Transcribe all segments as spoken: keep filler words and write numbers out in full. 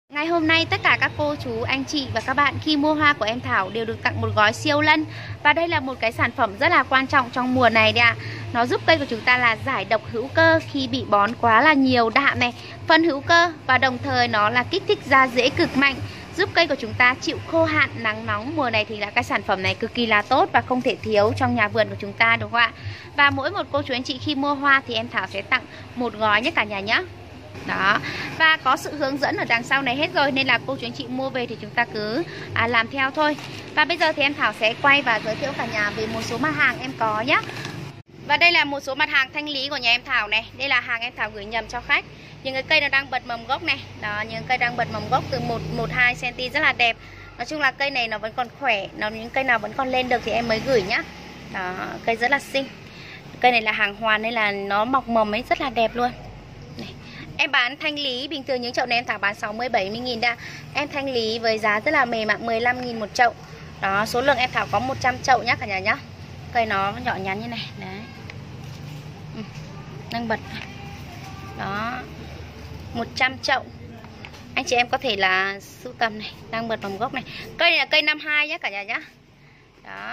Ngày hôm nay tất cả các cô chú, anh chị và các bạn khi mua hoa của em Thảo đều được tặng một gói siêu lân. Và đây là một cái sản phẩm rất là quan trọng trong mùa này đấy ạ. Nó giúp cây của chúng ta là giải độc hữu cơ khi bị bón quá là nhiều đạm này, phân hữu cơ. Và đồng thời nó là kích thích da rễ cực mạnh, giúp cây của chúng ta chịu khô hạn, nắng nóng. Mùa này thì là cái sản phẩm này cực kỳ là tốt và không thể thiếu trong nhà vườn của chúng ta, đúng không ạ? Và mỗi một cô chú anh chị khi mua hoa thì em Thảo sẽ tặng một gói nhé cả nhà nhé. Đó, và có sự hướng dẫn ở đằng sau này hết rồi, nên là cô chú anh chị mua về thì chúng ta cứ à, làm theo thôi. Và bây giờ thì em Thảo sẽ quay và giới thiệu cả nhà về một số mặt hàng em có nhé. Và đây là một số mặt hàng thanh lý của nhà em Thảo này. Đây là hàng em Thảo gửi nhầm cho khách. Những cái cây nó đang bật mầm gốc này. Đó, những cây đang bật mầm gốc từ một đến hai xăng ti mét rất là đẹp. Nói chung là cây này nó vẫn còn khỏe. Nó những cây nào vẫn còn lên được thì em mới gửi nhá. Đó, cây rất là xinh. Cây này là hàng hoàn nên là nó mọc mầm ấy rất là đẹp luôn. Này. Em bán thanh lý bình thường những chậu này em Thảo bán sáu mươi bảy mươi nghìn đã. Em thanh lý với giá rất là mềm ạ, mười lăm nghìn một chậu. Đó, số lượng em Thảo có một trăm chậu nhá cả nhà nhá. Cây nó nhỏ nhắn như này, đấy. Ừ, đang bật. Đó. một trăm chậu. Anh chị em có thể là sưu tầm này, đang bật mầm gốc này. Cây này là cây năm hai nhá cả nhà nhá. Đó.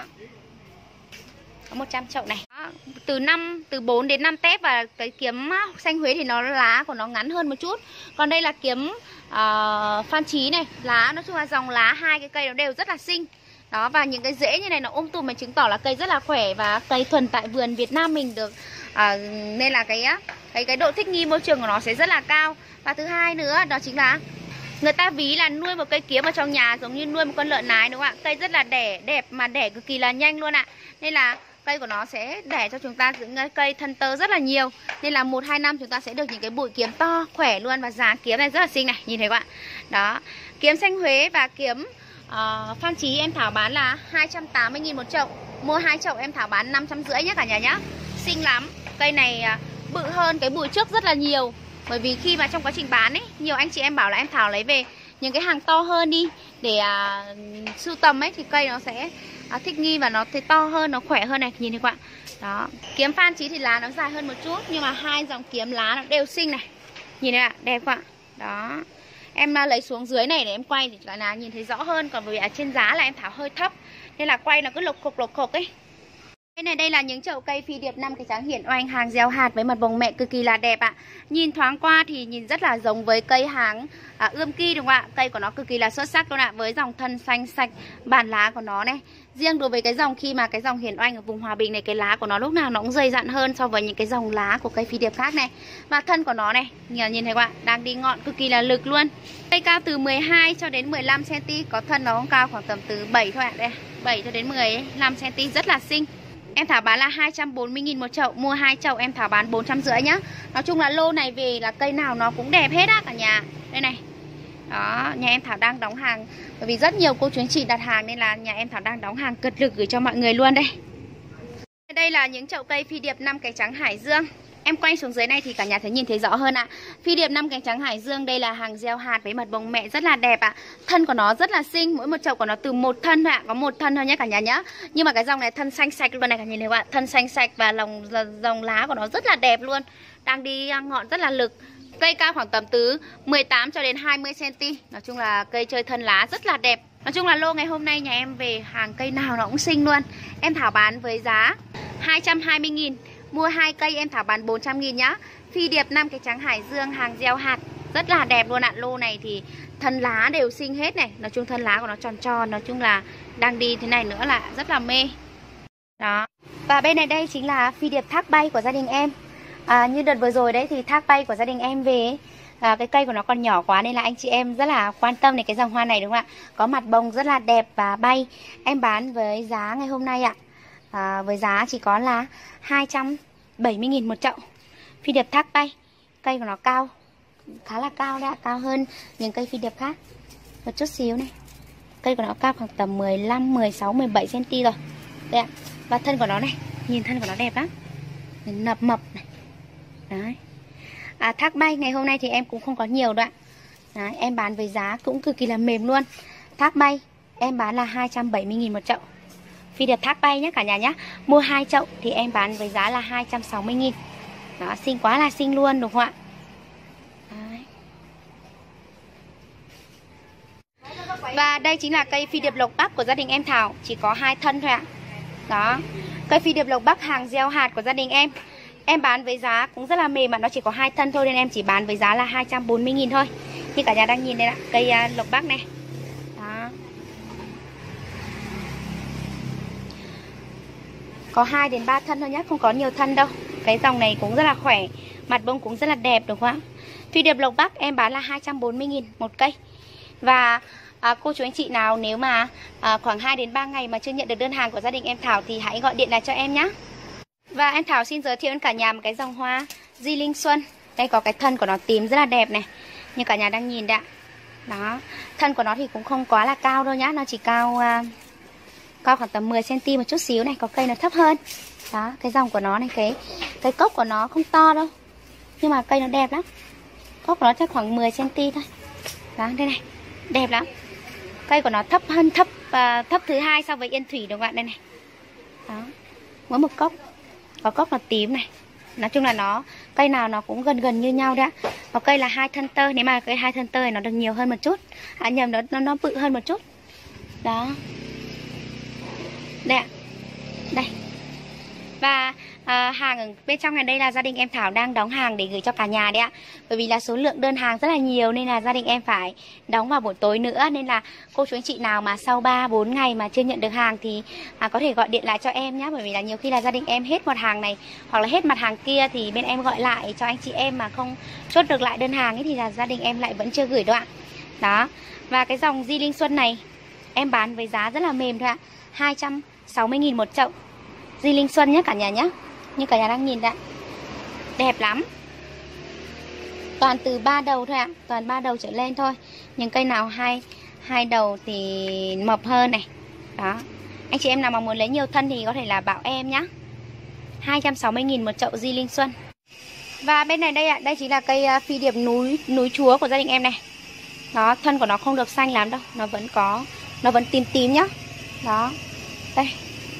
Có một trăm chậu này. Đó, từ năm từ bốn đến năm tép. Và cái kiếm xanh Huế thì nó lá của nó ngắn hơn một chút. Còn đây là kiếm uh, Phan Chí này, lá nói chung là dòng lá hai cái cây nó đều rất là xinh. Đó, và những cái rễ như này nó um tùm, mà chứng tỏ là cây rất là khỏe và cây thuần tại vườn Việt Nam mình được. Uh, nên là cái cái cái độ thích nghi môi trường của nó sẽ rất là cao. Và thứ hai nữa đó chính là người ta ví là nuôi một cây kiếm ở trong nhà giống như nuôi một con lợn nái, đúng không ạ? Cây rất là đẻ đẹp mà đẻ cực kỳ là nhanh luôn ạ. Nên là cây của nó sẽ đẻ cho chúng ta những cây thân tơ rất là nhiều. Nên là một hai năm chúng ta sẽ được những cái bụi kiếm to, khỏe luôn. Và giá kiếm này rất là xinh này, nhìn thấy các bạn. Đó, kiếm xanh Huế và kiếm uh, Phan Chí em Thảo bán là hai trăm tám mươi nghìn một chậu. Mua hai chậu em Thảo bán năm trăm rưỡi nhé cả nhà nhá. Xinh lắm. Cây này uh, bự hơn cái bụi trước rất là nhiều. Bởi vì khi mà trong quá trình bán ấy, nhiều anh chị em bảo là em Thảo lấy về những cái hàng to hơn đi để à, sưu tầm ấy, thì cây nó sẽ à, thích nghi và nó thấy to hơn, nó khỏe hơn này, nhìn thấy các bạn. Đó, kiếm Phan Chí thì lá nó dài hơn một chút, nhưng mà hai dòng kiếm lá nó đều xinh này. Nhìn này ạ, đẹp các bạn. Đó. Em à, lấy xuống dưới này để em quay thì cả nhà nhìn thấy rõ hơn, còn vì ở trên giá là em Thảo hơi thấp nên là quay nó cứ lộc cục lộc cục ấy. Đây này, đây là những chậu cây phi điệp năm cái trắng hiển oanh hàng gieo hạt với mặt bông mẹ cực kỳ là đẹp ạ. Nhìn thoáng qua thì nhìn rất là giống với cây hàng à, ươm ki, đúng không ạ? Cây của nó cực kỳ là xuất sắc luôn ạ, với dòng thân xanh sạch, bản lá của nó này. Riêng đối với cái dòng khi mà cái dòng hiển oanh ở vùng Hòa Bình này, cái lá của nó lúc nào nó cũng dày dặn hơn so với những cái dòng lá của cây phi điệp khác này. Và thân của nó này, nhìn, nhìn thấy các bạn, đang đi ngọn cực kỳ là lực luôn. Cây cao từ mười hai cho đến mười lăm xăng ti mét, có thân nó cũng cao khoảng tầm từ bảy thôi ạ. Đây, bảy cho đến mười lăm xăng ti mét, rất là xinh. Em Thảo bán là hai trăm bốn mươi nghìn một chậu. Mua hai chậu em Thảo bán bốn trăm rưỡi nhá. Nói chung là lô này về là cây nào nó cũng đẹp hết á cả nhà. Đây này. Đó, nhà em Thảo đang đóng hàng. Bởi vì rất nhiều cô chú anh chị đặt hàng nên là nhà em Thảo đang đóng hàng cật lực gửi cho mọi người luôn đây. Đây là những chậu cây phi điệp năm cánh trắng Hải Dương. Em quay xuống dưới này thì cả nhà thấy nhìn thấy rõ hơn ạ. Phi điệp năm cánh trắng Hải Dương đây là hàng gieo hạt với mật bông mẹ rất là đẹp ạ. Thân của nó rất là xinh, mỗi một chậu của nó từ một thân thôi ạ, có một thân thôi nhé cả nhà nhá. Nhưng mà cái dòng này thân xanh sạch luôn này cả nhà, nhìn thấy bạn, thân xanh sạch và lòng dòng lá của nó rất là đẹp luôn. Đang đi ngọn rất là lực. Cây cao khoảng tầm từ mười tám cho đến hai mươi xăng ti mét. Nói chung là cây chơi thân lá rất là đẹp. Nói chung là lô ngày hôm nay nhà em về hàng cây nào nó cũng xinh luôn. Em Thảo bán với giá hai trăm hai mươi nghìn. Mua hai cây em Thảo bán bốn trăm nghìn nhá. Phi điệp năm cái trắng Hải Dương hàng gieo hạt rất là đẹp luôn ạ. Lô này thì thân lá đều xinh hết này. Nói chung thân lá của nó tròn tròn. Nói chung là đang đi thế này nữa là rất là mê. Đó. Và bên này đây chính là phi điệp thác bay của gia đình em. à, Như đợt vừa rồi đấy thì thác bay của gia đình em về à, cái cây của nó còn nhỏ quá nên là anh chị em rất là quan tâm đến cái dòng hoa này, đúng không ạ? Có mặt bông rất là đẹp và bay. Em bán với giá ngày hôm nay ạ, à, với giá chỉ có là hai trăm bảy mươi nghìn một chậu. Phi điệp thác bay. Cây của nó cao, khá là cao đấy ạ, cao hơn những cây phi điệp khác một chút xíu này. Cây của nó cao khoảng tầm mười lăm, mười sáu, mười bảy xăng ti mét rồi. Đây ạ. Và thân của nó này, nhìn thân của nó đẹp lắm, nập mập này. Đấy. À, thác bay ngày hôm nay thì em cũng không có nhiều đâu ạ. Đấy, em bán với giá cũng cực kỳ là mềm luôn. Thác bay em bán là hai trăm bảy mươi nghìn một chậu. Phi điệp thác bay nhé cả nhà nhé. Mua hai chậu thì em bán với giá là hai trăm sáu mươi nghìn. Đó, xinh quá là xinh luôn, đúng không ạ? Đấy. Và đây chính là cây phi điệp lộc Bắc của gia đình em Thảo, chỉ có hai thân thôi ạ. Đó, cây phi điệp lộc Bắc hàng gieo hạt của gia đình em. Em bán với giá cũng rất là mềm mà nó chỉ có hai thân thôi, nên em chỉ bán với giá là hai trăm bốn mươi nghìn thôi. Như cả nhà đang nhìn đây ạ, cây uh, lộc Bắc này. Đó. Có hai đến ba thân thôi nhé, không có nhiều thân đâu. Cái dòng này cũng rất là khỏe, mặt bông cũng rất là đẹp đúng không ạ? Phi điệp lộc Bắc em bán là hai trăm bốn mươi nghìn một cây. Và à, cô chú anh chị nào nếu mà à, khoảng hai đến ba ngày mà chưa nhận được đơn hàng của gia đình em Thảo thì hãy gọi điện lại cho em nhé. Và em Thảo xin giới thiệu đến cả nhà một cái dòng hoa Di Linh Xuân. Đây có cái thân của nó tím rất là đẹp này, như cả nhà đang nhìn đấy ạ. Đó, thân của nó thì cũng không quá là cao đâu nhá, nó chỉ cao à, cao khoảng tầm mười xăng ti mét một chút xíu này, có cây nó thấp hơn. Đó, cái dòng của nó này, cái cái cốc của nó không to đâu, nhưng mà cây nó đẹp lắm. Cốc của nó chắc khoảng mười xăng ti mét thôi. Đó, đây này, đẹp lắm. Cây của nó thấp hơn, thấp uh, thấp thứ hai so với Yên Thủy đúng không ạ? Đây này. Đó, mỗi một cốc. Có cốc là tím này. Nói chung là nó, cây nào nó cũng gần gần như nhau đấy ạ. Có cây là hai thân tơ, nếu mà cây hai thân tơ này nó được nhiều hơn một chút. À nhầm, nó, nó, nó bự hơn một chút. Đó. Đây ạ. Đây. Và à, hàng ở bên trong này đây là gia đình em Thảo đang đóng hàng để gửi cho cả nhà đấy ạ. Bởi vì là số lượng đơn hàng rất là nhiều nên là gia đình em phải đóng vào buổi tối nữa. Nên là cô chú anh chị nào mà sau ba bốn ngày mà chưa nhận được hàng thì à, có thể gọi điện lại cho em nhé. Bởi vì là nhiều khi là gia đình em hết mặt hàng này hoặc là hết mặt hàng kia thì bên em gọi lại cho anh chị em mà không chốt được lại đơn hàng ấy, thì là gia đình em lại vẫn chưa gửi đâu ạ. Đó. Và cái dòng Di Linh Xuân này em bán với giá rất là mềm thôi ạ, hai trăm sáu mươi nghìn một chậu. Di Linh Xuân nhé cả nhà nhé, như cả nhà đang nhìn đấy, đẹp lắm. Toàn từ ba đầu thôi ạ, toàn ba đầu trở lên thôi. Những cây nào hai hai đầu thì mập hơn này. Đó, anh chị em nào mà muốn lấy nhiều thân thì có thể là bảo em nhé. Hai trăm sáu mươi nghìn một chậu Di Linh Xuân. Và bên này đây ạ, đây chính là cây phi điệp núi núi chúa của gia đình em này. Đó, thân của nó không được xanh lắm đâu, nó vẫn có, nó vẫn tím tím nhá. Đó, đây.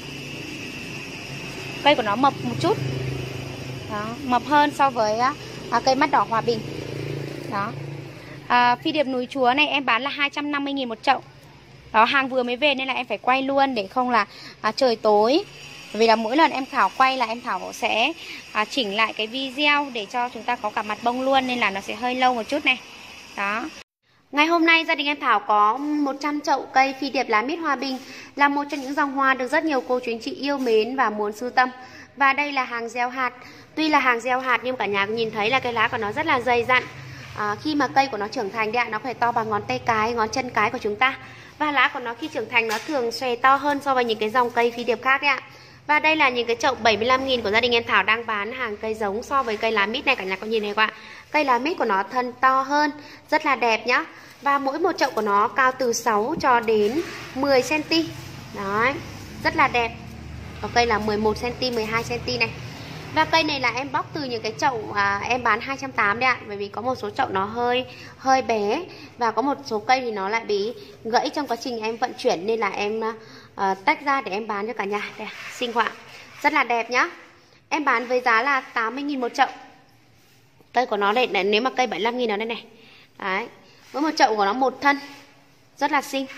Cây của nó mập một chút. Đó, mập hơn so với à, cây mắt đỏ Hòa Bình. Đó, à, phi điệp núi chúa này em bán là hai trăm năm mươi nghìn một chậu. Đó, hàng vừa mới về nên là em phải quay luôn để không là à, trời tối. Vì là mỗi lần em Thảo quay là em Thảo sẽ à, chỉnh lại cái video để cho chúng ta có cả mặt bông luôn, nên là nó sẽ hơi lâu một chút này. Đó. Ngày hôm nay gia đình em Thảo có một trăm chậu cây phi điệp lá mít Hòa Bình, là một trong những dòng hoa được rất nhiều cô chú anh chị yêu mến và muốn sưu tầm. Và đây là hàng gieo hạt. Tuy là hàng gieo hạt nhưng cả nhà nhìn thấy là cái lá của nó rất là dày dặn. À, khi mà cây của nó trưởng thành đấy ạ, nó có thể to bằng ngón tay cái, ngón chân cái của chúng ta. Và lá của nó khi trưởng thành nó thường xòe to hơn so với những cái dòng cây phi điệp khác đấy ạ. Và đây là những cái chậu bảy mươi lăm nghìn của gia đình em Thảo đang bán hàng cây giống so với cây lá mít này, cả nhà có nhìn thấy không ạ? Cây lá mít của nó thân to hơn, rất là đẹp nhá. Và mỗi một chậu của nó cao từ sáu cho đến mười xăng ti mét. Đấy, rất là đẹp. Có cây là mười một xăng ti mét, mười hai xăng ti mét này. Và cây này là em bóc từ những cái chậu à, em bán hai trăm tám mươi đấy ạ. Bởi vì có một số chậu nó hơi hơi bé, và có một số cây thì nó lại bị gãy trong quá trình em vận chuyển, nên là em à, tách ra để em bán cho cả nhà. Đây, xinh quá, rất là đẹp nhá. Em bán với giá là tám mươi nghìn một chậu. Cây của nó này, nếu mà cây bảy mươi lăm nghìn ở đây này. Đấy, với một chậu của nó một thân, rất là xinh.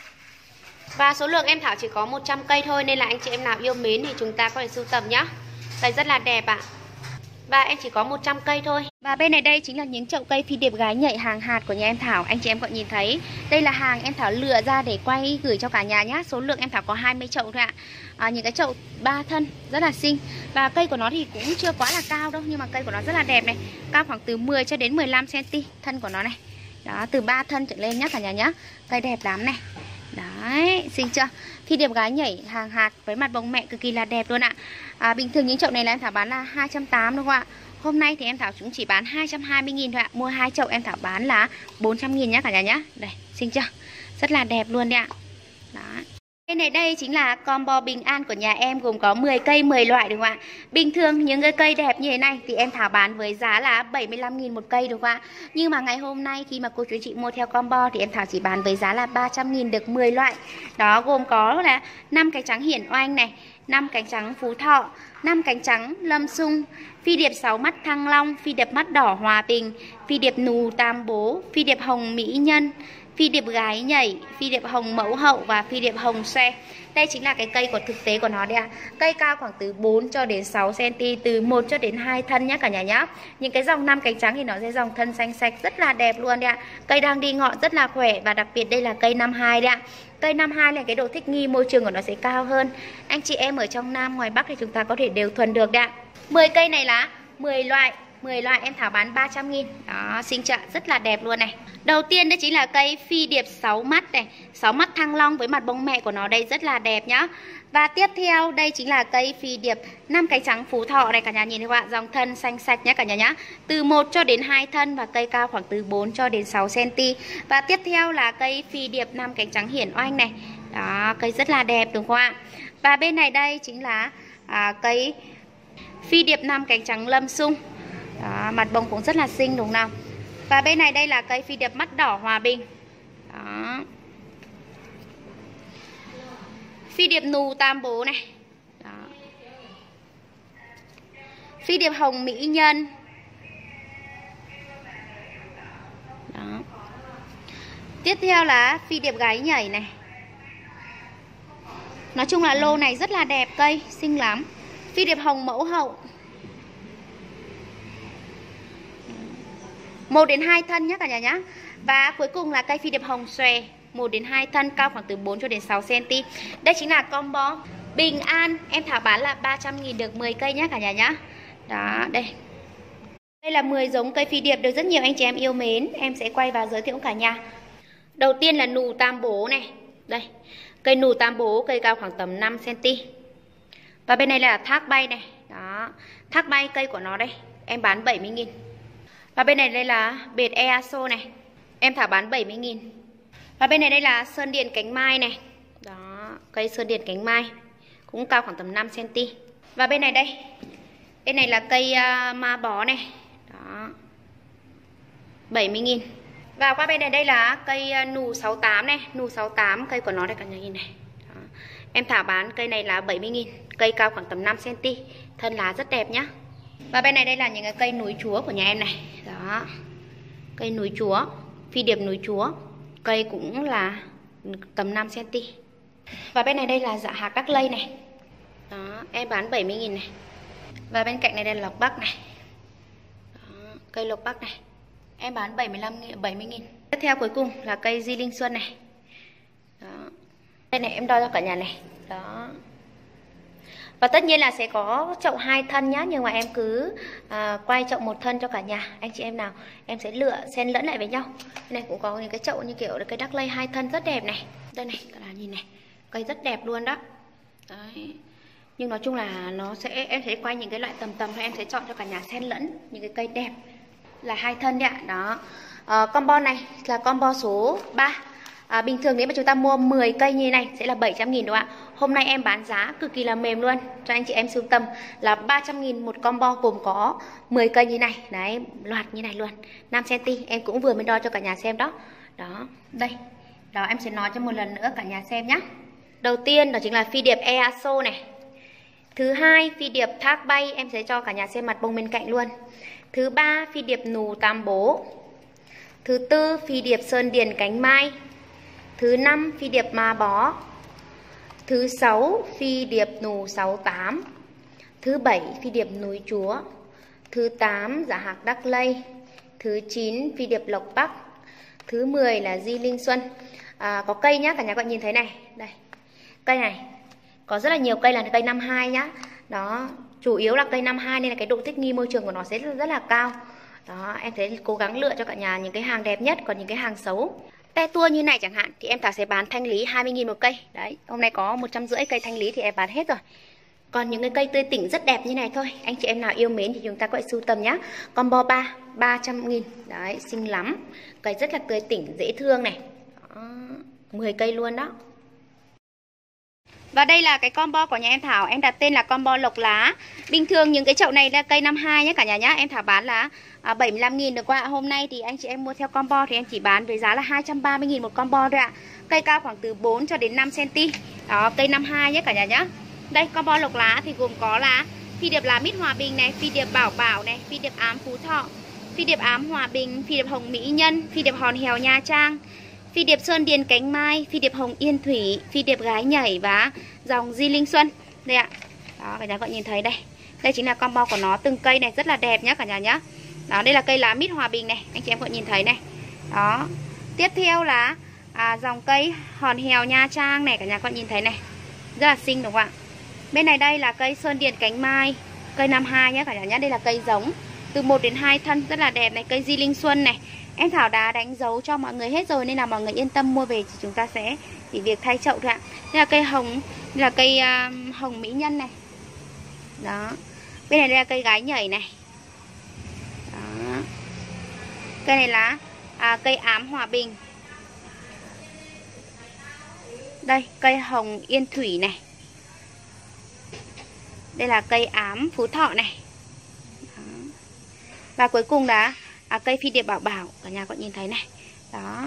Và số lượng em Thảo chỉ có một trăm cây thôi, nên là anh chị em nào yêu mến thì chúng ta có thể sưu tầm nhá. Đây rất là đẹp ạ. Và em chỉ có một trăm cây thôi. Và bên này đây chính là những chậu cây phi điệp gái nhảy hàng hạt của nhà em Thảo. Anh chị em có nhìn thấy, đây là hàng em Thảo lựa ra để quay gửi cho cả nhà nhá. Số lượng em Thảo có hai mươi chậu thôi ạ. À, những cái chậu ba thân rất là xinh. Và cây của nó thì cũng chưa quá là cao đâu, nhưng mà cây của nó rất là đẹp này. Cao khoảng từ mười cho đến mười lăm xăng ti mét thân của nó này. Đó, từ ba thân trở lên nhá cả nhà nhá. Cây đẹp lắm này. Đấy, xinh chưa? Phi điệp gái nhảy hàng hạt với mặt bông mẹ cực kỳ là đẹp luôn ạ. À, bình thường những chậu này là em Thảo bán là hai trăm tám mươi đúng không ạ? Hôm nay thì em Thảo cũng chỉ bán hai trăm hai mươi nghìn thôi ạ. Mua hai chậu em Thảo bán là bốn trăm nghìn nhá cả nhà nhá. Đây, xinh chưa? Rất là đẹp luôn đấy ạ. Đó. Cây này đây chính là combo bình an của nhà em, gồm có mười cây mười loại đúng không ạ? Bình thường những cái cây đẹp như thế này thì em Thảo bán với giá là bảy mươi lăm nghìn một cây đúng không ạ? Nhưng mà ngày hôm nay khi mà cô chú chị mua theo combo thì em Thảo chỉ bán với giá là ba trăm nghìn được mười loại. Đó, gồm có là năm cánh trắng hiển oanh này, năm cánh trắng phú thọ, năm cánh trắng lâm sung, phi điệp sáu mắt thăng long, phi điệp mắt đỏ hòa bình, phi điệp nù tam bố, phi điệp hồng mỹ nhân, phi điệp gái nhảy, phi điệp hồng mẫu hậu và phi điệp hồng xoe. Đây chính là cái cây của thực tế của nó đây ạ. À. Cây cao khoảng từ bốn cho đến sáu xăng ti mét, từ một cho đến hai thân nhé cả nhà nhá. Những cái dòng năm cánh trắng thì nó sẽ dòng thân xanh sạch rất là đẹp luôn đấy ạ. À. Cây đang đi ngọn rất là khỏe và đặc biệt đây là cây năm hai đấy ạ. À. Cây năm hai là cái độ thích nghi môi trường của nó sẽ cao hơn. Anh chị em ở trong Nam ngoài Bắc thì chúng ta có thể đều thuần được đấy ạ. À. mười cây này lá, mười loại. mười loại em Thảo bán ba trăm nghìn. Đó, xinh chạ rất là đẹp luôn này. Đầu tiên đó chính là cây phi điệp sáu mắt này, sáu mắt thăng long với mặt bông mẹ của nó đây rất là đẹp nhá. Và tiếp theo đây chính là cây phi điệp năm cánh trắng Phú Thọ này cả nhà nhìn thấy không ạ? Dòng thân xanh sạch nhá cả nhà nhá. Từ một cho đến hai thân và cây cao khoảng từ bốn cho đến sáu xăng ti mét. Và tiếp theo là cây phi điệp năm cánh trắng Hiển Oanh này. Đó, cây rất là đẹp đúng không ạ? Và bên này đây chính là à, cây phi điệp năm cánh trắng Lâm Sung. Đó, mặt bông cũng rất là xinh đúng không nào? Và bên này đây là cây phi điệp mắt đỏ Hòa Bình. Đó. Phi điệp nù Tam Bố này. Đó. Phi điệp hồng Mỹ Nhân. Đó. Tiếp theo là phi điệp gái nhảy này. Nói chung là lô này rất là đẹp, cây xinh lắm. Phi điệp hồng mẫu hậu. một đến hai thân nhé cả nhà nhá. Và cuối cùng là cây phi điệp hồng xòe, một đến hai thân, cao khoảng từ bốn cho đến sáu xăng ti mét. Đây chính là combo Bình An, em Thảo bán là ba trăm nghìn được mười cây nhé cả nhà nhá. Đó, đây. Đây là mười giống cây phi điệp được rất nhiều anh chị em yêu mến. Em sẽ quay và giới thiệu cả nhà. Đầu tiên là nù Tam Bố này. Đây, cây nù Tam Bố, cây cao khoảng tầm năm xăng ti mét. Và bên này là thác bay này. Đó, thác bay cây của nó đây, em bán bảy mươi nghìn. Và bên này đây là bệt Easo này, em Thảo bán bảy mươi nghìn. Và bên này đây là sơn điền cánh mai này. Đó, cây sơn điền cánh mai cũng cao khoảng tầm năm xăng ti mét. Và bên này đây, bên này là cây uh, ma bó này. Đó, bảy mươi nghìn. Và qua bên này đây là cây uh, nù sáu tám này, nù sáu tám cây của nó đây cả nhà nhìn này. Đó. Em Thảo bán cây này là bảy mươi nghìn, cây cao khoảng tầm năm xăng ti mét, thân lá rất đẹp nhá. Và bên này đây là những cái cây núi chúa của nhà em này. Đó, cây núi chúa, phi điệp núi chúa, cây cũng là tầm năm xăng ti mét. Và bên này đây là dạ hạc Đắc Lây này. Đó, em bán bảy mươi nghìn này. Và bên cạnh này đây là lộc bắc này. Đó, cây lộc bắc này, em bán bảy mươi lăm nghìn, bảy mươi nghìn. Tiếp theo cuối cùng là cây Di Linh Xuân này. Đó, đây này em đo cho cả nhà này. Đó. Và tất nhiên là sẽ có chậu hai thân nhá, nhưng mà em cứ à, quay chậu một thân cho cả nhà. Anh chị em nào, em sẽ lựa xen lẫn lại với nhau. Đây này cũng có những cái chậu như kiểu cây Đắc Lây hai thân rất đẹp này. Đây này, cả nhà nhìn này, cây rất đẹp luôn đó. Đấy. Nhưng nói chung là nó sẽ em sẽ quay những cái loại tầm tầm và em sẽ chọn cho cả nhà xen lẫn những cái cây đẹp là hai thân đấy ạ. Đó. À, combo này là combo số ba. À, bình thường nếu mà chúng ta mua mười cây như này sẽ là bảy trăm nghìn đúng không ạ? Hôm nay em bán giá cực kỳ là mềm luôn cho anh chị em sưu tầm là ba trăm nghìn một combo, gồm có mười cây như này. Đấy, loạt như này luôn, năm xăng ti mét. Em cũng vừa mới đo cho cả nhà xem đó. Đó, đây. Đó, em sẽ nói cho một lần nữa cả nhà xem nhé. Đầu tiên đó chính là phi điệp Easo này. Thứ hai, phi điệp thác bay, em sẽ cho cả nhà xem mặt bông bên cạnh luôn. Thứ ba, phi điệp nù Tam Bố. Thứ tư, phi điệp sơn điền cánh mai. Thứ năm, phi điệp ma bó. Thứ sáu, phi điệp nù sáu tám. Thứ bảy, phi điệp núi chúa. Thứ tám, dạ hạc Đắc Lây. Thứ chín, phi điệp lộc bắc. Thứ mười là Di Linh Xuân. À, có cây nhá, cả nhà các bạn nhìn thấy này. Đây, cây này có rất là nhiều cây là cây năm hai nhá. Đó, chủ yếu là cây năm hai nên là cái độ thích nghi môi trường của nó sẽ rất là cao. Đó, em sẽ cố gắng lựa cho cả nhà những cái hàng đẹp nhất, còn những cái hàng xấu. Te tua như này chẳng hạn thì em Thảo sẽ bán thanh lý hai mươi nghìn một cây. Đấy, hôm nay có một trăm rưỡi cây thanh lý thì em bán hết rồi. Còn những cái cây tươi tỉnh rất đẹp như này thôi, anh chị em nào yêu mến thì chúng ta có thể sưu tầm nhá. Combo ba, ba trăm nghìn. Đấy, xinh lắm. Cây rất là tươi tỉnh, dễ thương này. Đó, mười cây luôn đó. Và đây là cái combo của nhà em Thảo, em đặt tên là combo lộc lá. Bình thường những cái chậu này là cây năm hai nhé cả nhà nhá. Em Thảo bán là à, bảy mươi lăm nghìn được qua. Hôm nay thì anh chị em mua theo combo thì em chỉ bán với giá là hai trăm ba mươi nghìn một combo thôi ạ. Cây cao khoảng từ bốn cho đến năm xăng ti mét. Đó, cây năm hai nhé cả nhà nhá. Đây, combo lộc lá thì gồm có là phi điệp lá mít Hòa Bình này, phi điệp bảo bảo này, phi điệp ám Phú Thọ, phi điệp ám Hòa Bình, phi điệp hồng Mỹ Nhân, phi điệp hòn hèo Nha Trang, phi điệp sơn điền cánh mai, phi điệp hồng yên thủy, phi điệp gái nhảy và dòng di linh xuân. Đây ạ. Đó, cả nhà các bạn nhìn thấy đây. Đây chính là combo của nó, từng cây này rất là đẹp nhá cả nhà nhá. Đó, đây là cây lá mít hòa bình này, anh chị em các bạn nhìn thấy này. Đó. Tiếp theo là à, dòng cây hòn hèo Nha Trang này, cả nhà các bạn nhìn thấy này. Rất là xinh đúng không ạ? Bên này đây là cây sơn điền cánh mai, cây năm hai nhá cả nhà nhá. Đây là cây giống từ một đến hai thân rất là đẹp này, cây di linh xuân này. Em Thảo đã đánh dấu cho mọi người hết rồi nên là mọi người yên tâm mua về thì chúng ta sẽ chỉ việc thay chậu thôi ạ. Đây là cây hồng, đây là cây uh, hồng mỹ nhân này. Đó. Bên này đây là cây gái nhảy này. Đó. Cây này là à, cây ám hòa bình. Đây, cây hồng yên thủy này. Đây là cây ám phú thọ này. Đó. Và cuối cùng là à, cây phi điệp bảo bảo, cả nhà có nhìn thấy này. Đó.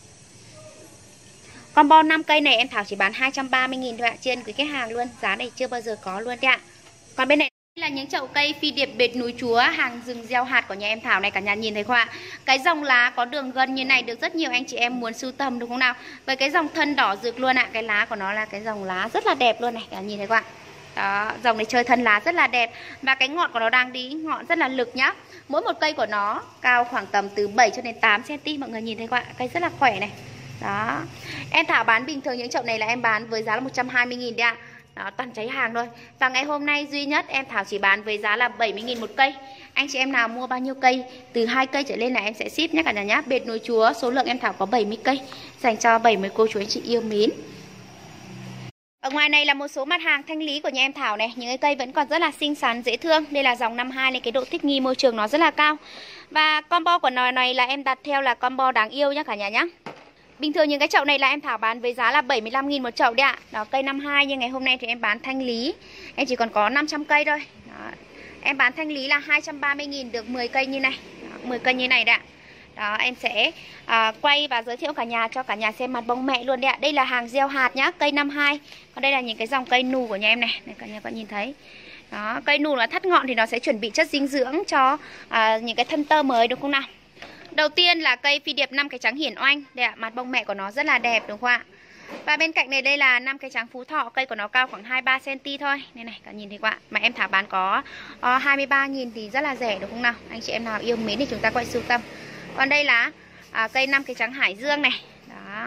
Combo năm cây này em Thảo chỉ bán hai trăm ba mươi nghìn thôi ạ, trên quý khách hàng luôn, giá này chưa bao giờ có luôn đấy ạ. Còn bên này là những chậu cây phi điệp bệt núi chúa, hàng rừng gieo hạt của nhà em Thảo này, cả nhà nhìn thấy không ạ? Cái dòng lá có đường gân như này được rất nhiều anh chị em muốn sưu tầm đúng không nào? Với cái dòng thân đỏ rực luôn ạ, cái lá của nó là cái dòng lá rất là đẹp luôn này, cả nhà nhìn thấy không ạ? Đó, dòng này chơi thân lá rất là đẹp. Và cái ngọn của nó đang đi, ngọn rất là lực nhá. Mỗi một cây của nó cao khoảng tầm từ bảy cho đến tám xăng ti mét, mọi người nhìn thấy không ạ? Cây rất là khỏe này. Đó. Em Thảo bán bình thường những chậu này là em bán với giá là một trăm hai mươi nghìn đấy ạ. Đó, toàn cháy hàng thôi. Và ngày hôm nay duy nhất em Thảo chỉ bán với giá là bảy mươi nghìn một cây. Anh chị em nào mua bao nhiêu cây, từ hai cây trở lên là em sẽ ship nhé cả nhà nhá. Bệt núi chúa, số lượng em Thảo có bảy mươi cây, dành cho bảy mươi cô chú anh chị yêu mến. Ở ngoài này là một số mặt hàng thanh lý của nhà em Thảo này. Những cái cây vẫn còn rất là xinh xắn, dễ thương. Đây là dòng năm hai này, cái độ thích nghi môi trường nó rất là cao. Và combo của nó này là em đặt theo là combo đáng yêu nhá cả nhà nhá. Bình thường những cái chậu này là em Thảo bán với giá là bảy mươi lăm nghìn một chậu đấy ạ. Đó, cây năm hai, nhưng ngày hôm nay thì em bán thanh lý. Em chỉ còn có năm trăm cây thôi. Đó. Em bán thanh lý là hai trăm ba mươi nghìn được mười cây như này. Đó, mười cây như này đấy ạ. Đó, em sẽ à, quay và giới thiệu cả nhà cho cả nhà xem mặt bông mẹ luôn đấy ạ. Đây là hàng gieo hạt nhá, cây năm hai. Còn đây là những cái dòng cây nù của nhà em này, này cả nhà có nhìn thấy. Đó, cây nù là thắt ngọn thì nó sẽ chuẩn bị chất dinh dưỡng cho à, những cái thân tơ mới đúng không nào? Đầu tiên là cây phi điệp năm cái trắng hiển oanh. Đây ạ, mặt bông mẹ của nó rất là đẹp đúng không ạ? Và bên cạnh này đây là năm cái trắng phú thọ, cây của nó cao khoảng hai mươi ba xăng ti mét thôi. Đây này, cả nhìn thấy không ạ? Mà em Thảo bán có uh, hai mươi ba nghìn thì rất là rẻ đúng không nào? Anh chị em nào yêu mến thì chúng ta quay sưu tầm. Còn đây là à, cây năm cái trắng hải dương này. Đó.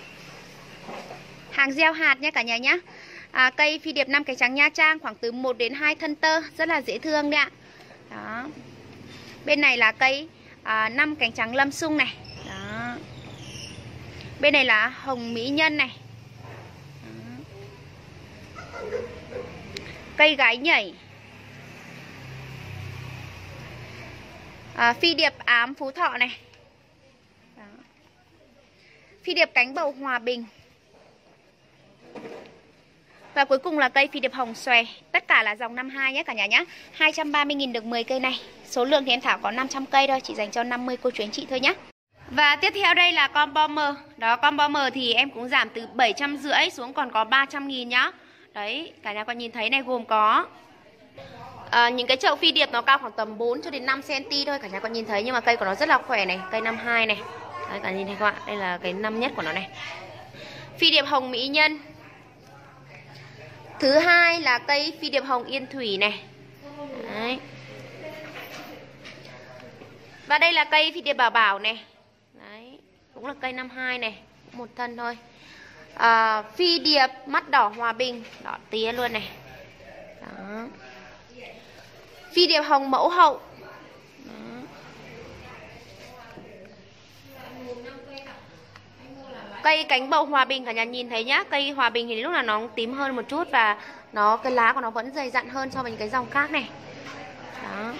Hàng gieo hạt nhé cả nhà nhé. À, cây phi điệp năm cái trắng Nha Trang khoảng từ một đến hai thân tơ, rất là dễ thương đấy ạ. Đó. Bên này là cây à, năm cánh trắng lâm sung này. Đó. Bên này là hồng mỹ nhân này. Đó. Cây gái nhảy. À, phi điệp ám phú thọ này. Đó. Phi điệp cánh bầu hòa bình. Và cuối cùng là cây phi điệp hồng xòe. Tất cả là dòng năm hai nhé cả nhà nhé. hai trăm ba mươi nghìn được mười cây này. Số lượng thì em Thảo có năm trăm cây thôi, chỉ dành cho năm mươi cô chú anh chị thôi nhé. Và tiếp theo đây là combo M. Đó, combo M thì em cũng giảm từ bảy trăm rưỡi xuống còn có ba trăm nghìn nhá. Đấy, cả nhà con nhìn thấy này, gồm có à, những cái chậu phi điệp nó cao khoảng tầm bốn cho đến năm xăng ti mét thôi, cả nhà con nhìn thấy, nhưng mà cây của nó rất là khỏe này, cây năm hai này. Đấy, cả nhà nhìn thấy không ạ? Đây là cái năm nhất của nó này. Phi điệp hồng mỹ nhân. Thứ hai là cây phi điệp hồng yên thủy này. Đấy. Và đây là cây phi điệp bảo bảo này. Đấy, cũng là cây năm hai này, một thân thôi. À, phi điệp mắt đỏ hòa bình, đỏ tía luôn này. Đó. Phi điệp hồng mẫu hậu. Đó. Cây cánh bầu hòa bình cả nhà nhìn thấy nhá. Cây hòa bình thì lúc nào nó tím hơn một chút, và nó cái lá của nó vẫn dày dặn hơn so với những cái dòng khác này. Đó.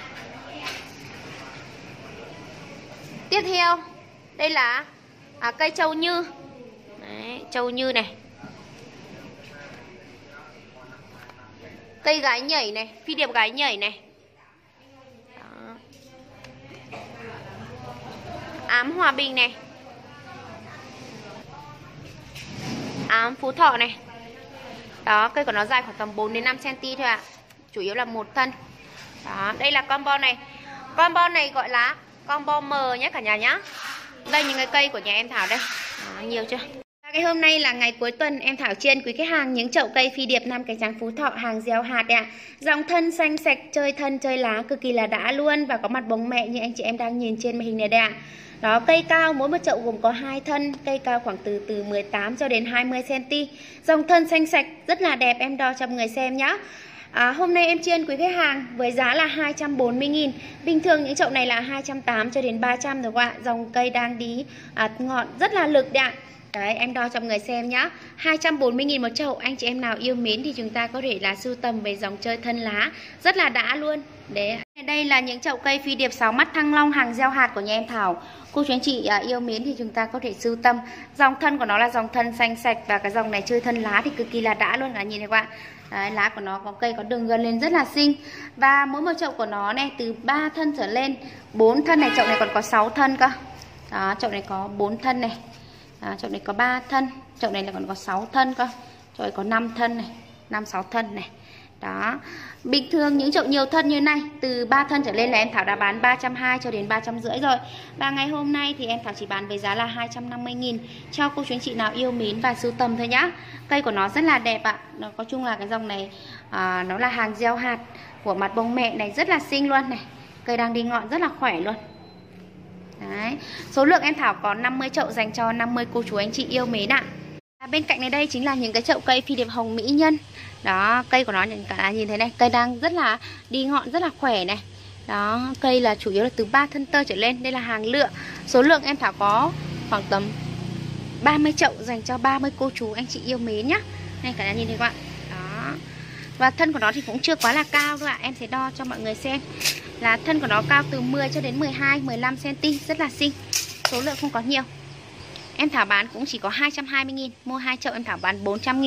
Tiếp theo đây là à, cây châu như. Đấy, châu như này. Cây gái nhảy này, phi điệp gái nhảy này. Đó. Ám hòa bình này. Ám phú thọ này. Đó, cây của nó dài khoảng tầm bốn đến năm xăng ti mét thôi ạ. Chủ yếu là một thân. Đó, đây là combo này. Combo này gọi là combo M nhé cả nhà nhá. Đây những cái cây của nhà em Thảo đây. Đó, nhiều chưa? Ngày hôm nay là ngày cuối tuần, em Thảo chiên quý khách hàng những chậu cây phi điệp nam cánh trắng Phú Thọ hàng gieo hạt ạ. Dòng thân xanh sạch, chơi thân chơi lá cực kỳ là đã luôn và có mặt bông mẹ như anh chị em đang nhìn trên màn hình này đây ạ. Đó, cây cao, mỗi một chậu gồm có hai thân, cây cao khoảng từ từ mười tám cho đến hai mươi xăng ti mét. Dòng thân xanh sạch rất là đẹp, em đo cho người xem nhá. À, hôm nay em chiên quý khách hàng với giá là hai trăm bốn mươi nghìn. Bình thường những chậu này là hai trăm tám mươi cho đến ba trăm rồi các bạn. Dòng cây đang đi à, ngọn rất là lực đấy ạ. Đấy, em đo cho mọi người xem nhá. hai trăm bốn mươi nghìn một chậu. Anh chị em nào yêu mến thì chúng ta có thể là sưu tầm về dòng chơi thân lá rất là đã luôn. Đấy, đây là những chậu cây phi điệp sáu mắt thăng long hàng gieo hạt của nhà em Thảo. Cô chú anh chị à, yêu mến thì chúng ta có thể sưu tầm. Dòng thân của nó là dòng thân xanh sạch và cái dòng này chơi thân lá thì cực kỳ là đã luôn cả nhìn này các bạn. Đấy, lá của nó có cây có đường gân lên rất là xinh. Và mỗi một chậu của nó này từ ba thân trở lên, bốn thân này, chậu này còn có sáu thân cơ. Đó, chậu này có bốn thân này. À, chậu này có ba thân, chậu này là còn có sáu thân cơ. Chậu này có năm thân này, năm sáu thân này. Đó. Bình thường những chậu nhiều thân như này từ ba thân trở lên là em Thảo đã bán ba trăm hai mươi cho đến ba trăm rưỡi rồi. Và ngày hôm nay thì em Thảo chỉ bán với giá là hai trăm năm mươi nghìn cho cô chú anh chị nào yêu mến và sưu tầm thôi nhá. Cây của nó rất là đẹp ạ. Nó có chung là cái dòng này à, nó là hàng gieo hạt của mặt bông mẹ này, rất là xinh luôn này. Cây đang đi ngọn rất là khỏe luôn. Đấy. Số lượng em Thảo có năm mươi chậu dành cho năm mươi cô chú anh chị yêu mến ạ. À, bên cạnh này đây chính là những cái chậu cây phi điệp hồng mỹ nhân. Đó, cây của nó cả nhà nhìn thấy này, cây đang rất là đi ngọn rất là khỏe này. Đó, cây là chủ yếu là từ ba thân tơ trở lên, đây là hàng lựa. Số lượng em Thảo có khoảng tầm ba mươi chậu dành cho ba mươi cô chú anh chị yêu mến nhá. Này cả nhà nhìn thấy các bạn. Đó. Và thân của nó thì cũng chưa quá là cao đâu ạ, em sẽ đo cho mọi người xem. Là thân của nó cao từ mười cho đến mười hai, mười lăm xăng ti mét, rất là xinh. Số lượng không có nhiều. Em Thảo bán cũng chỉ có hai trăm hai mươi nghìn, mua hai chậu em Thảo bán bốn trăm nghìn.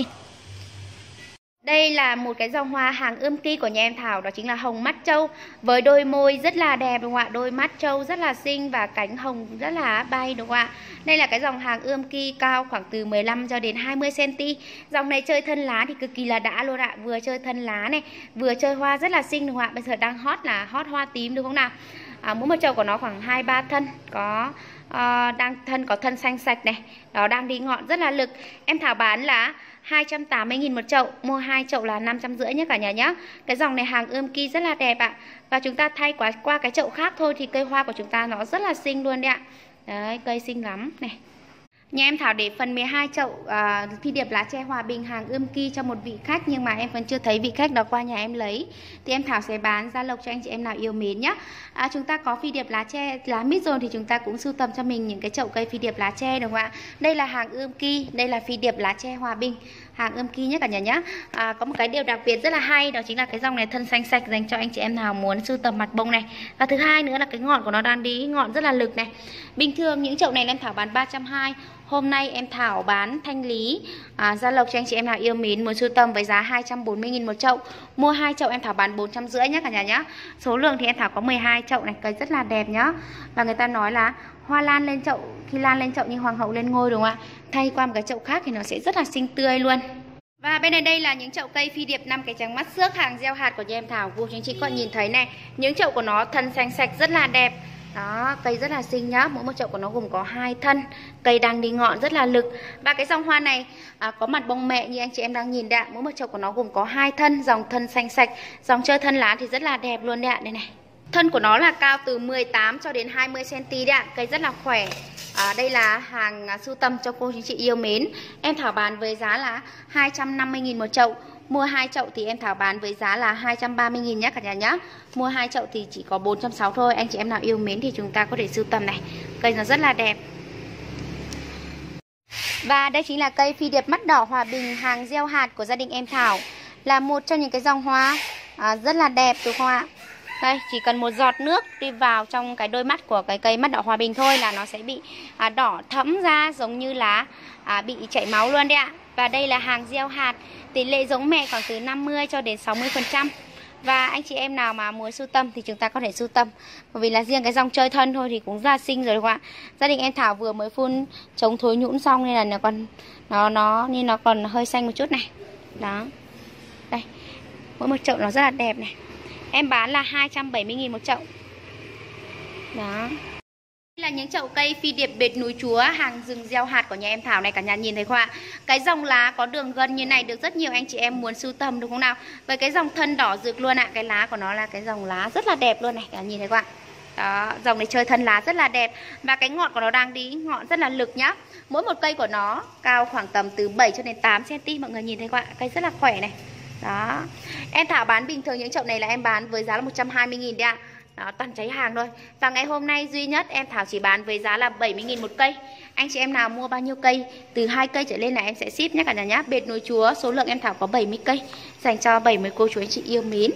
Đây là một cái dòng hoa hàng ươm ki của nhà em Thảo, đó chính là hồng mắt trâu với đôi môi rất là đẹp đúng không ạ? Đôi mắt trâu rất là xinh và cánh hồng rất là bay đúng không ạ? Đây là cái dòng hàng ươm ki cao khoảng từ mười lăm cho đến hai mươi xăng ti mét. Dòng này chơi thân lá thì cực kỳ là đã luôn ạ, vừa chơi thân lá này, vừa chơi hoa rất là xinh đúng không ạ? Bây giờ đang hot là hot hoa tím đúng không nào? À, mỗi một chậu của nó khoảng hai ba thân, có à, đang thân có thân xanh sạch này, đó đang đi ngọn rất là lực. Em Thảo bán là hai trăm tám mươi nghìn một chậu, mua hai chậu là năm trăm rưỡi nhé cả nhà nhé. Cái dòng này hàng ươm ki rất là đẹp ạ. Và chúng ta thay qua, qua cái chậu khác thôi thì cây hoa của chúng ta nó rất là xinh luôn đấy ạ. Đấy, cây xinh lắm này. Nhà em Thảo để phần mười hai chậu uh, phi điệp lá tre hòa bình hàng ươm ki cho một vị khách, nhưng mà em vẫn chưa thấy vị khách đó qua nhà em lấy. Thì em Thảo sẽ bán ra lộc cho anh chị em nào yêu mến nhé. À, chúng ta có phi điệp lá tre, lá mít rồi thì chúng ta cũng sưu tầm cho mình những cái chậu cây phi điệp lá tre đúng không ạ? Đây là hàng ươm ki, đây là phi điệp lá tre hòa bình, hàng ươm ki nhé cả nhà nhé. À, có một cái điều đặc biệt rất là hay, đó chính là cái dòng này thân xanh sạch dành cho anh chị em nào muốn sưu tầm mặt bông này. Và thứ hai nữa là cái ngọn của nó đang đi ngọn rất là lực này. Bình thường những chậu này em Thảo bán ba trăm hai mươi. Hôm nay em Thảo bán thanh lý à, gia lộc cho anh chị em nào yêu mến muốn sưu tầm với giá hai trăm bốn mươi nghìn một chậu. Mua hai chậu em Thảo bán bốn trăm rưỡi nhé cả nhà nhé. Số lượng thì em Thảo có mười hai chậu này, cây rất là đẹp nhá. Và người ta nói là hoa lan lên chậu, khi lan lên chậu như hoàng hậu lên ngôi đúng không ạ? Thay qua một cái chậu khác thì nó sẽ rất là xinh tươi luôn. Và bên này đây là những chậu cây phi điệp năm cái trắng mắt xước hàng gieo hạt của nhà em Thảo. Cô chú anh chị có nhìn thấy này, những chậu của nó thân xanh sạch rất là đẹp. Đó, cây rất là xinh nhá. Mỗi một chậu của nó gồm có hai thân, cây đang đi ngọn rất là lực. Và cái dòng hoa này à, có mặt bông mẹ như anh chị em đang nhìn đấy ạ. Mỗi một chậu của nó gồm có hai thân, dòng thân xanh sạch, dòng chơi thân lá thì rất là đẹp luôn đấy ạ. Đây này, thân của nó là cao từ mười tám cho đến hai mươi xăng ti mét đấy ạ. Cây rất là khỏe. À, đây là hàng à, sưu tầm cho cô chú chị yêu mến. Em Thảo bán với giá là hai trăm năm mươi nghìn một chậu. Mua hai chậu thì em Thảo bán với giá là hai trăm ba mươi nghìn nhé cả nhà nhé. Mua hai chậu thì chỉ có bốn trăm sáu mươi thôi. Anh chị em nào yêu mến thì chúng ta có thể sưu tầm này. Cây nó rất là đẹp. Và đây chính là cây phi điệp mắt đỏ hòa bình hàng gieo hạt của gia đình em Thảo. Là một trong những cái dòng hoa à, rất là đẹp đúng không ạ? Đây, chỉ cần một giọt nước đi vào trong cái đôi mắt của cái cây mắt đỏ hòa bình thôi là nó sẽ bị à, đỏ thẫm ra giống như là à, bị chảy máu luôn đấy ạ. Và đây là hàng gieo hạt, tỷ lệ giống mẹ khoảng từ năm mươi cho đến sáu mươi phần trăm. Và anh chị em nào mà muốn sưu tầm thì chúng ta có thể sưu tầm. Bởi vì là riêng cái dòng chơi thân thôi thì cũng rất là xinh rồi đúng không ạ? Gia đình em Thảo vừa mới phun chống thối nhũn xong nên là nó còn nó nó như nó còn hơi xanh một chút này. Đó. Đây. Mỗi một chậu nó rất là đẹp này. Em bán là hai trăm bảy mươi nghìn một chậu. Đó. Đây là những chậu cây phi điệp bệt núi Chúa hàng rừng gieo hạt của nhà em Thảo này, cả nhà nhìn thấy không ạ? Cái dòng lá có đường gân như này được rất nhiều anh chị em muốn sưu tầm đúng không nào? Với cái dòng thân đỏ rực luôn ạ. Cái lá của nó là cái dòng lá rất là đẹp luôn này, cả nhà nhìn thấy không ạ? Đó, dòng này chơi thân lá rất là đẹp. Và cái ngọn của nó đang đi ngọn rất là lực nhá. Mỗi một cây của nó cao khoảng tầm từ bảy cho đến tám xăng ti mét, mọi người nhìn thấy không ạ? Cây rất là khỏe này. Đó. Em Thảo bán bình thường những chậu này là em bán với giá là một trăm hai mươi nghìn đấy ạ. Đó, toàn cháy hàng thôi. Và ngày hôm nay duy nhất em Thảo chỉ bán với giá là bảy mươi nghìn một cây. Anh chị em nào mua bao nhiêu cây, từ hai cây trở lên là em sẽ ship nhé cả nhà nhá. Bệt núi Chúa, số lượng em Thảo có bảy mươi cây, dành cho bảy mươi cô chú anh chị yêu mến.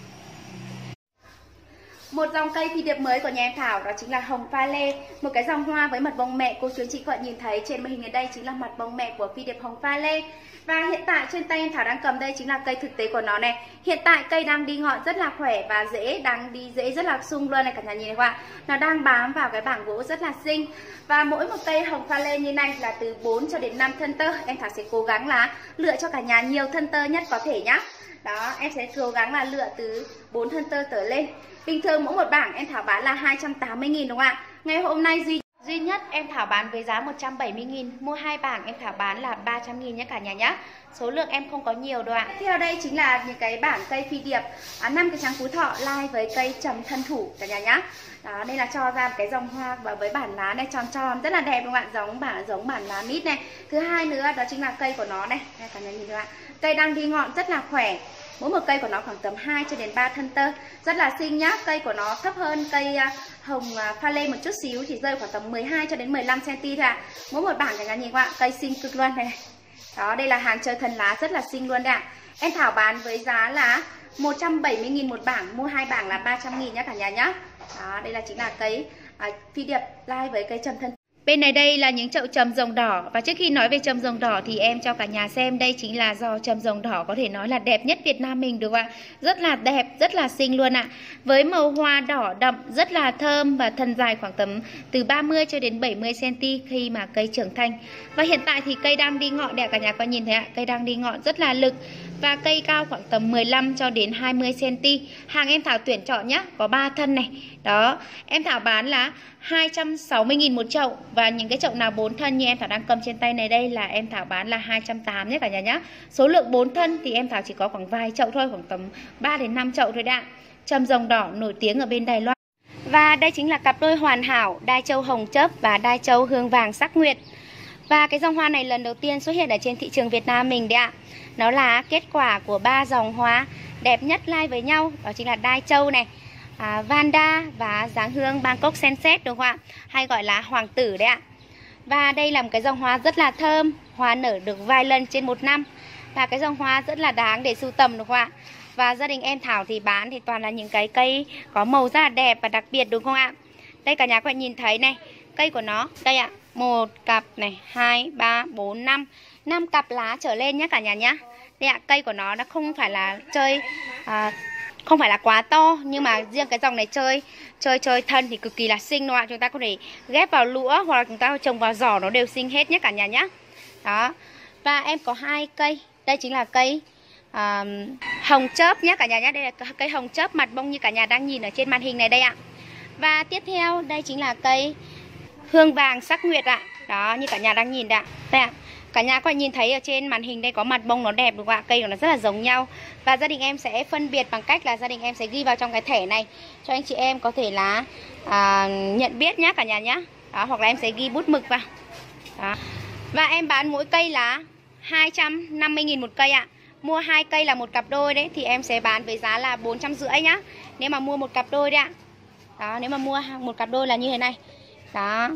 Một dòng cây phi điệp mới của nhà em Thảo đó chính là hồng pha lê. Một cái dòng hoa với mật bông mẹ, cô chú anh chị các bạn nhìn thấy trên màn hình ở đây chính là mật bông mẹ của phi điệp hồng pha lê. Và hiện tại trên tay em Thảo đang cầm đây chính là cây thực tế của nó này. Hiện tại cây đang đi ngọn rất là khỏe và rễ đang đi rễ rất là sung luôn này, cả nhà nhìn thấy không ạ? Nó đang bám vào cái bảng gỗ rất là xinh. Và mỗi một cây hồng pha lê như này là từ bốn cho đến năm thân tơ. Em Thảo sẽ cố gắng là lựa cho cả nhà nhiều thân tơ nhất có thể nhá. Đó, em sẽ cố gắng là lựa từ bốn thân tơ trở lên. Bình thường mỗi một bảng em Thảo bán là hai trăm tám mươi nghìn đúng không ạ? Ngày hôm nay duy duy nhất em Thảo bán với giá một trăm bảy mươi nghìn. Mua hai bảng em Thảo bán là ba trăm nghìn nhé cả nhà nhé. Số lượng em không có nhiều đâu ạ. Tiếp theo đây chính là những cái bảng cây phi điệp à, năm cái trắng Phú Thọ lai với cây trầm thân thủ cả nhà nhé. Đó, đây là cho ra một cái dòng hoa và với bản lá này tròn tròn rất là đẹp đúng không ạ? Giống bản giống bản lá mít này. Thứ hai nữa đó chính là cây của nó này. Đây, cả nhà nhìn thấy ạ. Cây đang đi ngọn rất là khỏe. Mỗi một cây của nó khoảng tầm hai cho đến ba thân tơ. Rất là xinh nhá. Cây của nó thấp hơn cây hồng pha lê một chút xíu, chỉ rơi khoảng tầm mười hai cho đến mười lăm xăng ti mét thôi ạ. Mỗi một bảng cả nhà nhìn qua cây xinh cực luôn này. Đó, đây là hàng chơi thân lá rất là xinh luôn đấy ạ. Em Thảo bán với giá là một trăm bảy mươi nghìn một bảng, mua hai bảng là ba trăm nghìn nhá cả nhà nhá. Đó, đây là chính là cây à, phi điệp lai với cây trầm thân. Bên này đây là những chậu trầm rồng đỏ. Và trước khi nói về trầm rồng đỏ thì em cho cả nhà xem đây chính là giò trầm rồng đỏ có thể nói là đẹp nhất Việt Nam mình được ạ. Rất là đẹp, rất là xinh luôn ạ. Với màu hoa đỏ đậm, rất là thơm và thân dài khoảng tầm từ ba mươi cho đến bảy mươi xăng ti mét khi mà cây trưởng thành. Và hiện tại thì cây đang đi ngọn đẹp cả nhà có nhìn thấy ạ. Cây đang đi ngọn rất là lực. Và cây cao khoảng tầm mười lăm cho đến hai mươi xăng ti mét. Hàng em Thảo tuyển chọn nhá, có ba thân này. Đó, em Thảo bán là hai trăm sáu mươi nghìn một chậu. Và những cái chậu nào bốn thân như em Thảo đang cầm trên tay này đây là em Thảo bán là hai trăm tám mươi nhé cả nhà nhá. Số lượng bốn thân thì em Thảo chỉ có khoảng vài chậu thôi, khoảng tầm ba đến năm chậu thôi đã. Trầm rồng đỏ nổi tiếng ở bên Đài Loan. Và đây chính là cặp đôi hoàn hảo Đai Châu hồng chớp và Đai Châu hương vàng sắc nguyệt. Và cái dòng hoa này lần đầu tiên xuất hiện ở trên thị trường Việt Nam mình đấy ạ. Nó là kết quả của ba dòng hoa đẹp nhất lai với nhau. Đó chính là Đai Châu này, à, Vanda và dáng hương Bangkok Sunset đúng không ạ? Hay gọi là hoàng tử đấy ạ. Và đây là một cái dòng hoa rất là thơm. Hoa nở được vài lần trên một năm. Và cái dòng hoa rất là đáng để sưu tầm đúng không ạ? Và gia đình em Thảo thì bán thì toàn là những cái cây có màu rất là đẹp và đặc biệt đúng không ạ? Đây cả nhà các bạn nhìn thấy này, cây của nó đây ạ. Một cặp này, hai, ba, bốn, năm năm cặp lá trở lên nhé cả nhà nhá. Đây ạ, cây của nó nó không phải là chơi à, không phải là quá to, nhưng mà riêng cái dòng này chơi chơi chơi thân thì cực kỳ là xinh đúng không ạ? Chúng ta có thể ghép vào lũa hoặc là chúng ta trồng vào giỏ nó đều xinh hết nhé cả nhà nhá. Đó. Và em có hai cây. Đây chính là cây à, hồng chớp nhé cả nhà nhé. Đây là cây hồng chớp mặt bông như cả nhà đang nhìn ở trên màn hình này đây ạ. Và tiếp theo đây chính là cây hương vàng sắc nguyệt ạ. Đó, như cả nhà đang nhìn đây ạ. Đây ạ. Cả nhà các bạn nhìn thấy ở trên màn hình đây có mặt bông nó đẹp đúng không ạ? Cây của nó rất là giống nhau. Và gia đình em sẽ phân biệt bằng cách là gia đình em sẽ ghi vào trong cái thẻ này cho anh chị em có thể là à, nhận biết nhá cả nhà nhá. Đó, hoặc là em sẽ ghi bút mực vào. Đó. Và em bán mỗi cây là hai trăm năm mươi nghìn một cây ạ. Mua hai cây là một cặp đôi đấy thì em sẽ bán với giá là bốn trăm rưỡi nhá. Nếu mà mua một cặp đôi đấy ạ. Đó, nếu mà mua một cặp đôi là như thế này. Đó.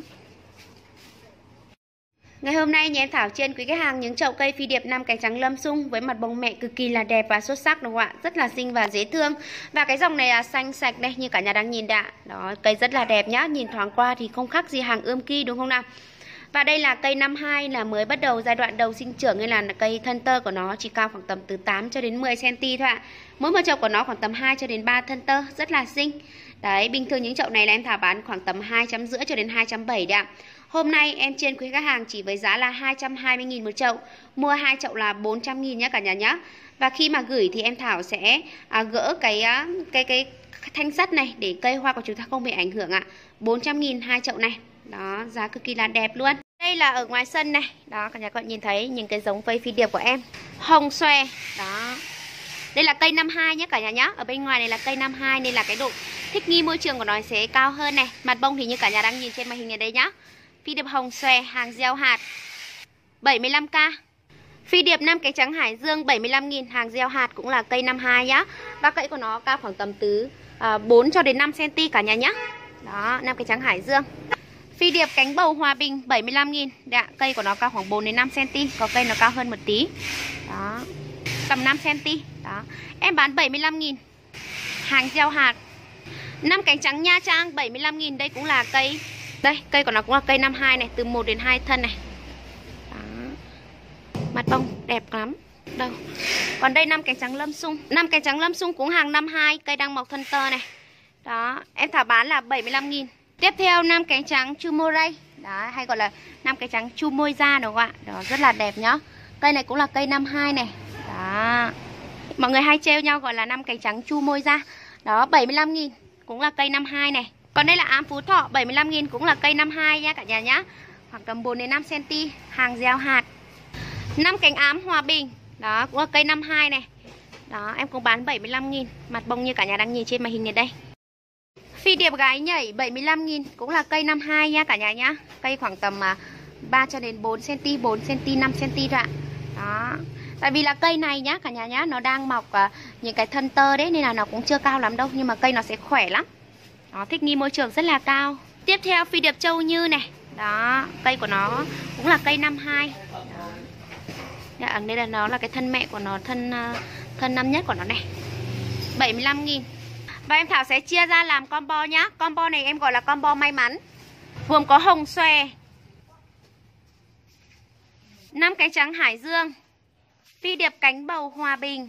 Ngày hôm nay nhà em Thảo trên quý khách hàng những chậu cây phi điệp năm cánh trắng lâm sung với mặt bông mẹ cực kỳ là đẹp và xuất sắc đúng không ạ? Rất là xinh và dễ thương. Và cái dòng này là xanh sạch đây như cả nhà đang nhìn đã. Đó, cây rất là đẹp nhá, nhìn thoáng qua thì không khác gì hàng ươm ki đúng không nào? Và đây là cây năm hai là mới bắt đầu giai đoạn đầu sinh trưởng, nên là cây thân tơ của nó chỉ cao khoảng tầm từ tám cho đến mười xăng ti mét thôi ạ. Mỗi một chậu của nó khoảng tầm hai cho đến ba thân tơ, rất là xinh. Đấy, bình thường những chậu này là em Thảo bán khoảng tầm hai trăm rưỡi cho đến hai trăm bảy mươi đấy ạ. Hôm nay em trên quý khách hàng chỉ với giá là hai trăm hai mươi nghìn một chậu. Mua hai chậu là bốn trăm nghìn nhé cả nhà nhé. Và khi mà gửi thì em Thảo sẽ à, gỡ cái, cái cái thanh sắt này để cây hoa của chúng ta không bị ảnh hưởng ạ. bốn trăm nghìn hai chậu này. Đó, giá cực kỳ là đẹp luôn. Đây là ở ngoài sân này. Đó, cả nhà các bạn nhìn thấy những cái giống cây phi điệp của em. Hồng xòe. Đó. Đây là cây năm hai nhé cả nhà nhé. Ở bên ngoài này là cây năm hai nên là cái độ thích nghi môi trường của nó sẽ cao hơn này. Mặt bông thì như cả nhà đang nhìn trên màn hình này đây nhá. Phi điệp hồng xòe hàng gieo hạt bảy mươi lăm k. Phi điệp nam cánh trắng Hải Dương bảy mươi lăm nghìn hàng gieo hạt cũng là cây năm hai nhá. Và cây của nó cao khoảng tầm từ à, bốn cho đến năm xăng-ti-mét cả nhà nhá. Đó, nam cánh trắng Hải Dương. Phi điệp cánh bầu Hòa Bình bảy mươi lăm nghìn. Dạ, cây của nó cao khoảng bốn đến năm xăng-ti-mét, có cây nó cao hơn một tí. Đó. Tầm năm xăng-ti-mét. Đó. Em bán bảy mươi lăm nghìn. Hàng gieo hạt. Nam cánh trắng Nha Trang bảy mươi lăm nghìn, đây cũng là cây. Đây, cây của nó cũng là cây năm hai này, từ một đến hai thân này. Đó. Mặt bông đẹp lắm. Đâu. Còn đây nam cánh trắng Lâm Sung. Nam cánh trắng Lâm Sung cũng hàng năm hai, cây đang mọc thân tơ này. Đó, em Thảo bán là bảy mươi lăm nghìn. Tiếp theo nam cánh trắng Chumoray. Đó, hay gọi là nam cánh trắng Chu Môi Da đúng không ạ? Đó, rất là đẹp nhá. Cây này cũng là cây năm hai này. Đó. Mọi người hay trêu nhau gọi là nam cánh trắng Chu Môi Da. Đó, bảy mươi lăm nghìn, cũng là cây năm hai này. Còn đây là ám Phú Thọ bảy mươi lăm nghìn, cũng là cây năm hai nha cả nhà nhá. Khoảng tầm bốn đến năm xăng-ti-mét, hàng gieo hạt. Năm cánh ám Hòa Bình. Đó, cũng là cây năm hai này. Đó, em cũng bán bảy mươi lăm nghìn. Mặt bông như cả nhà đang nhìn trên màn hình này đây. Phi điệp gái nhảy bảy mươi lăm nghìn, cũng là cây năm hai nha cả nhà nhá. Cây khoảng tầm ba cho đến bốn xăng-ti-mét, bốn xăng-ti-mét, năm xăng-ti-mét thôi ạ. Đó. Tại vì là cây này nhá cả nhà nhá, nó đang mọc uh, những cái thân tơ đấy nên là nó cũng chưa cao lắm đâu, nhưng mà cây nó sẽ khỏe lắm. Đó, thích nghi môi trường rất là cao. Tiếp theo phi điệp Châu Như này. Đó, cây của nó cũng là cây năm hai. Dạ, đây là nó là cái thân mẹ của nó, thân uh, thân năm nhất của nó này. bảy mươi lăm nghìn. Và em Thảo sẽ chia ra làm combo nhá. Combo này em gọi là combo may mắn. Gồm có hồng xòe, nam cánh trắng Hải Dương, phi điệp cánh bầu Hòa Bình,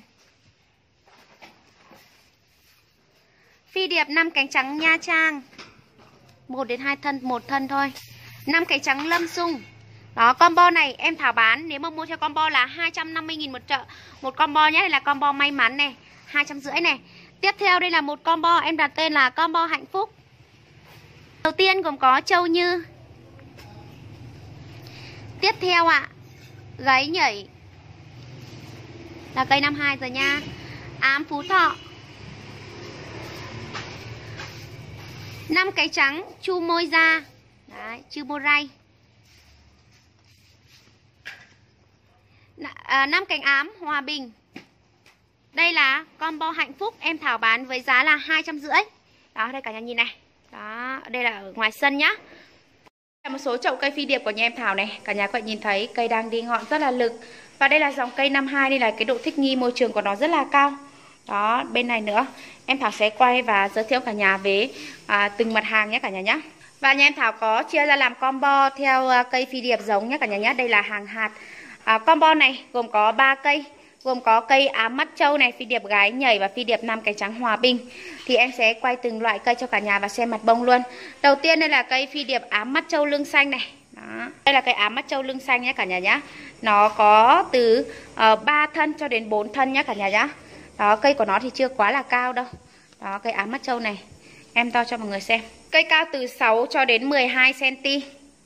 phi điệp nam cánh trắng Nha Trang, một đến hai thân, một thân thôi. Nam cánh trắng Lâm Sung. Đó, combo này em Thảo bán nếu mà mua theo combo là hai trăm năm mươi nghìn một chợ. Một combo nhé, đây là combo may mắn này, hai trăm rưỡi này. Tiếp theo đây là một combo em đặt tên là combo hạnh phúc. Đầu tiên gồm có Châu Như. Tiếp theo ạ, à, gáy nhảy là cây năm hai rồi nha. Ám Phú Thọ, năm cái trắng Chu Môi Da. Đấy, Chu Môi Ray. À, năm cánh ám Hòa Bình. Đây là combo hạnh phúc, em Thảo bán với giá là hai trăm rưỡi. Đó, đây cả nhà nhìn này. Đó, đây là ở ngoài sân nhá. Một số chậu cây phi điệp của nhà em Thảo này, cả nhà các bạn nhìn thấy cây đang đi ngọn rất là lực. Và đây là dòng cây năm hai, đây là cái độ thích nghi môi trường của nó rất là cao. Đó, bên này nữa em Thảo sẽ quay và giới thiệu cả nhà về à, từng mặt hàng nhé cả nhà nhé. Và nhà em Thảo có chia ra làm combo theo uh, cây phi điệp giống nhé cả nhà nhé. Đây là hàng hạt. à, Combo này gồm có ba cây, gồm có cây ám mắt trâu này, phi điệp gái nhảy và phi điệp nam cánh trắng Hòa Bình. Thì em sẽ quay từng loại cây cho cả nhà và xem mặt bông luôn. Đầu tiên đây là cây phi điệp ám mắt trâu lưng xanh này. Đó. Đây là cây ám mắt trâu lưng xanh nhé cả nhà nhé. Nó có từ uh, ba thân cho đến bốn thân nhé cả nhà nhé. Đó, cây của nó thì chưa quá là cao đâu. Đó, cây ám mắt trâu này em to cho mọi người xem. Cây cao từ sáu cho đến mười hai xăng-ti-mét.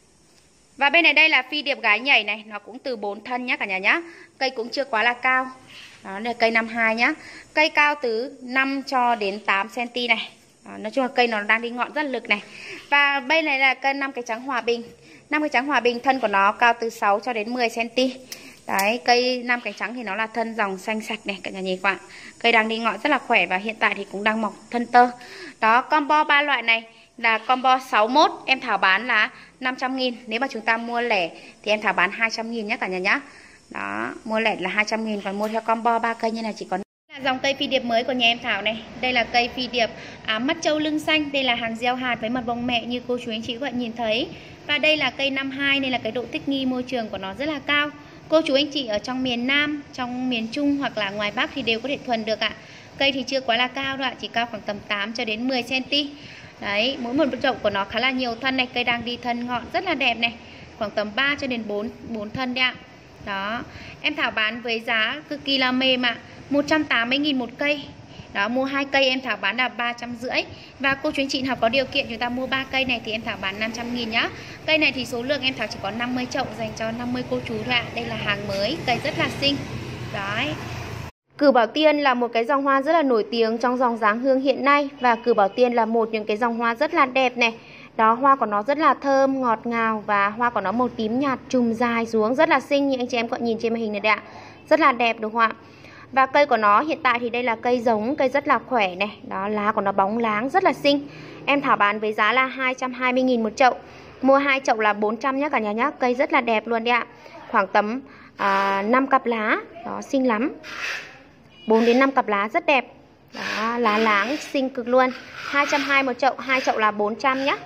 Và bên này đây là phi điệp gái nhảy này, nó cũng từ bốn thân nhé cả nhà nhé. Cây cũng chưa quá là cao. Đó, đây là cây năm hai nhá. Cây cao từ năm cho đến tám xăng-ti-mét này. Đó, nói chung là cây nó đang đi ngọn rất lực này. Và bên này là cây năm cái trắng Hòa Bình. Năm cái trắng Hòa Bình, thân của nó cao từ sáu cho đến mười xăng-ti-mét. Đấy, cây năm cánh trắng thì nó là thân dòng xanh sạch này, cả nhà nhìn qua. Cây đang đi ngọn rất là khỏe và hiện tại thì cũng đang mọc thân tơ. Đó, combo ba loại này là combo sáu mốt, em Thảo bán là năm trăm nghìn. Nếu mà chúng ta mua lẻ thì em Thảo bán hai trăm nghìn nhé cả nhà nhé. Đó, mua lẻ là hai trăm nghìn, còn mua theo combo ba cây như này chỉ có. Là dòng cây phi điệp mới của nhà em Thảo này. Đây là cây phi điệp ám mắt trâu lưng xanh. Đây là hàng gieo hạt với mặt bông mẹ như cô chú anh chị các bạn nhìn thấy. Và đây là cây năm hai, nên là cái độ thích nghi môi trường của nó rất là cao. Cô chú anh chị ở trong miền Nam, trong miền Trung hoặc là ngoài Bắc thì đều có thể thuần được ạ. Cây thì chưa quá là cao đâu ạ, chỉ cao khoảng tầm tám cho đến mười xăng-ti-mét. Đấy, mỗi một chậu của nó khá là nhiều thân này, cây đang đi thân ngọn rất là đẹp này. Khoảng tầm ba cho đến bốn, bốn thân đấy ạ. Đó, em Thảo bán với giá cực kỳ là mềm ạ. một trăm tám mươi nghìn một cây. Đó, mua hai cây em Thảo bán là ba trăm rưỡi. Và cô chú anh chị nào có điều kiện chúng ta mua ba cây này thì em Thảo bán năm trăm nghìn nhá. Cây này thì số lượng em Thảo chỉ có năm mươi chậu dành cho năm mươi cô chú thôi ạ. Đây là hàng mới, cây rất là xinh. Đấy. Cử Bảo Tiên là một cái dòng hoa rất là nổi tiếng trong dòng dáng hương hiện nay. Và Cử Bảo Tiên là một những cái dòng hoa rất là đẹp này. Đó, hoa của nó rất là thơm, ngọt ngào. Và hoa của nó màu tím nhạt, chùm dài xuống, rất là xinh như anh chị em có nhìn trên màn hình này đấy ạ. Rất là đẹp đúng không ạ? Và cây của nó hiện tại thì đây là cây giống, cây rất là khỏe này. Đó, lá của nó bóng láng, rất là xinh. Em Thảo bán với giá là hai trăm hai mươi nghìn một chậu. Mua hai chậu là bốn trăm nhé cả nhà nhé. Cây rất là đẹp luôn đấy ạ. Khoảng tầm à, năm cặp lá. Đó, xinh lắm. bốn đến năm cặp lá rất đẹp. Đó, lá láng, xinh cực luôn. hai trăm hai mươi một chậu, hai chậu là bốn trăm nhé.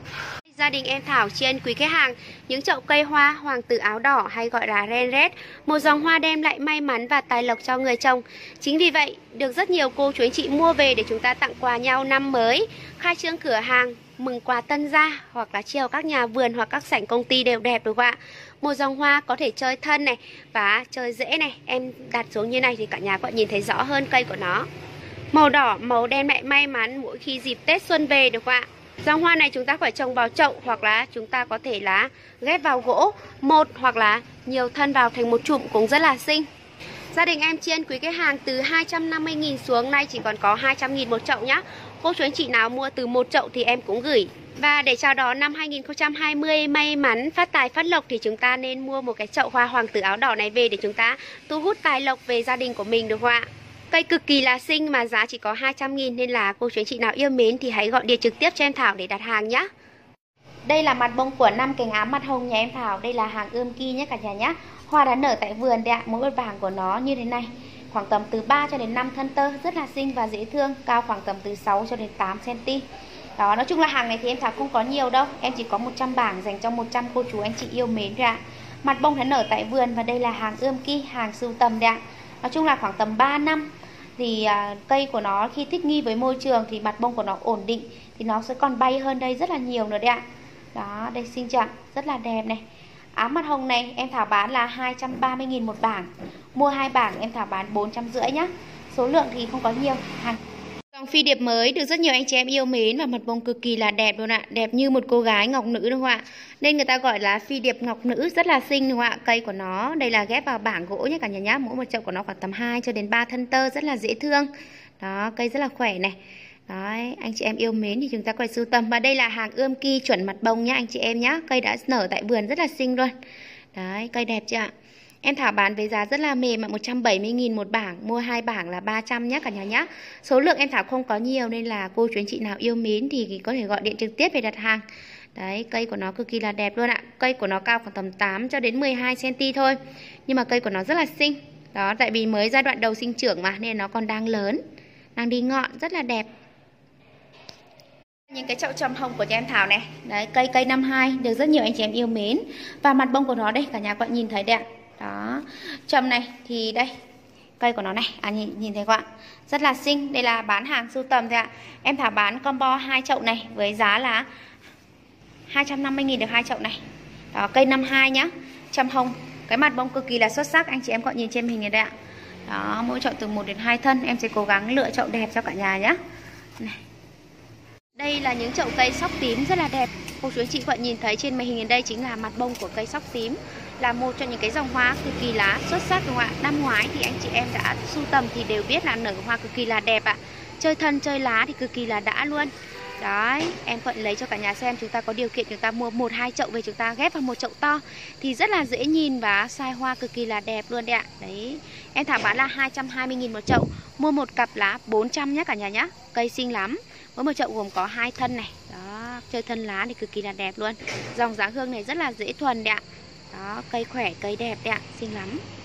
Gia đình em Thảo trên quý khách hàng những chậu cây hoa hoàng tử áo đỏ hay gọi là ren red, một dòng hoa đem lại may mắn và tài lộc cho người trồng. Chính vì vậy, được rất nhiều cô chú anh chị mua về để chúng ta tặng quà nhau năm mới, khai trương cửa hàng, mừng quà tân gia hoặc là treo các nhà vườn hoặc các sảnh công ty đều đẹp đúng không ạ? Một dòng hoa có thể chơi thân này và chơi rễ này, em đặt xuống như này thì cả nhà có nhìn thấy rõ hơn cây của nó. Màu đỏ, màu đem lại may mắn mỗi khi dịp Tết xuân về được không ạ? Dòng hoa này chúng ta phải trồng vào chậu hoặc là chúng ta có thể là ghép vào gỗ một hoặc là nhiều thân vào thành một chùm cũng rất là xinh. Gia đình em chiên quý khách hàng từ hai trăm năm mươi nghìn xuống, nay chỉ còn có hai trăm nghìn một chậu nhá. Cô chú anh chị nào mua từ một chậu thì em cũng gửi. Và để chào đón năm hai nghìn không trăm hai mươi may mắn, phát tài, phát lộc thì chúng ta nên mua một cái chậu hoa hoàng tử áo đỏ này về để chúng ta thu hút tài lộc về gia đình của mình được không ạ? Cây cực kỳ là xinh mà giá chỉ có hai trăm nghìn nên là cô chú anh chị nào yêu mến thì hãy gọi điện trực tiếp cho em Thảo để đặt hàng nhé. Đây là mặt bông của năm cành ám mặt hồng nhà em Thảo. Đây là hàng ươm ki nhé cả nhà nhé. Hoa đã nở tại vườn đấy ạ. Mỗi một vàng của nó như thế này, khoảng tầm từ ba cho đến năm thân tơ, rất là xinh và dễ thương, cao khoảng tầm từ sáu cho đến tám xăng-ti-mét. Đó, nói chung là hàng này thì em Thảo không có nhiều đâu. Em chỉ có một trăm bảng dành cho một trăm cô chú anh chị yêu mến thôi ạ. Mặt bông đã nở tại vườn và đây là hàng ươm ki, hàng sưu tầm đấy ạ. Nói chung là khoảng tầm ba năm thì à, cây của nó khi thích nghi với môi trường thì mặt bông của nó ổn định thì nó sẽ còn bay hơn đây rất là nhiều nữa đấy ạ. Đó, đây xinh chẳng, rất là đẹp này. Ám mặt hồng này em Thảo bán là hai trăm ba mươi nghìn một bảng. Mua hai bảng em Thảo bán bốn trăm rưỡi nhá. Số lượng thì không có nhiều. Hàng dòng phi điệp mới được rất nhiều anh chị em yêu mến và mặt bông cực kỳ là đẹp luôn ạ. Đẹp như một cô gái ngọc nữ đúng không ạ? Nên người ta gọi là phi điệp ngọc nữ, rất là xinh đúng không ạ? Cây của nó đây là ghép vào bảng gỗ nhé cả nhà nhá. Mỗi một chậu của nó khoảng tầm hai cho đến ba thân tơ, rất là dễ thương. Đó, cây rất là khỏe này. Đấy, anh chị em yêu mến thì chúng ta quay sưu tầm. Và đây là hàng ươm ki chuẩn mặt bông nhá anh chị em nhá. Cây đã nở tại vườn rất là xinh luôn. Đấy, cây đẹp chưa ạ? Em Thảo bán với giá rất là mềm ạ, một trăm bảy mươi nghìn một bảng, mua hai bảng là ba trăm nhé cả nhà nhé. Số lượng em Thảo không có nhiều nên là cô chú anh chị nào yêu mến thì có thể gọi điện trực tiếp về đặt hàng. Đấy, cây của nó cực kỳ là đẹp luôn ạ. Cây của nó cao khoảng tầm tám cho đến mười hai xăng-ti-mét thôi. Nhưng mà cây của nó rất là xinh. Đó, tại vì mới giai đoạn đầu sinh trưởng mà nên nó còn đang lớn, đang đi ngọn, rất là đẹp. Những cái chậu trầm hồng của nhà em Thảo này. Đấy, cây cây năm hai được rất nhiều anh chị em yêu mến. Và mặt bông của nó đây, cả nhà các bạn nhìn thấy đấy ạ. Đó, trầm này thì đây, cây của nó này, à nhìn, nhìn thấy các bạn, rất là xinh. Đây là bán hàng sưu tầm thôi ạ. Em Thảo bán combo hai chậu này với giá là hai trăm năm mươi nghìn được hai chậu này. Đó, cây năm hai nhá, trầm hồng. Cái mặt bông cực kỳ là xuất sắc, anh chị em có nhìn trên hình này đây ạ. Đó, mỗi chậu từ một đến hai thân. Em sẽ cố gắng lựa chậu đẹp cho cả nhà nhé. Này. Đây là những chậu cây sóc tím rất là đẹp. Cô chú anh chị bạn nhìn thấy trên màn hình ở đây chính là mặt bông của cây sóc tím, là một trong những cái dòng hoa cực kỳ lá xuất sắc đúng không ạ? Năm ngoái thì anh chị em đã sưu tầm thì đều biết là nở hoa cực kỳ là đẹp ạ. Chơi thân chơi lá thì cực kỳ là đã luôn. Đấy, em Thuận lấy cho cả nhà xem, chúng ta có điều kiện chúng ta mua một hai chậu về chúng ta ghép vào một chậu to thì rất là dễ nhìn và sai hoa cực kỳ là đẹp luôn đấy ạ. Đấy, em Thảo bán là hai trăm hai mươi nghìn một chậu, mua một cặp lá bốn trăm nhé cả nhà nhé. Cây xinh lắm. Mỗi một chậu gồm có hai thân này. Đó, chơi thân lá thì cực kỳ là đẹp luôn. Dòng dáng hương này rất là dễ thuần đấy ạ. Đó, cây khỏe, cây đẹp đấy ạ, xinh lắm.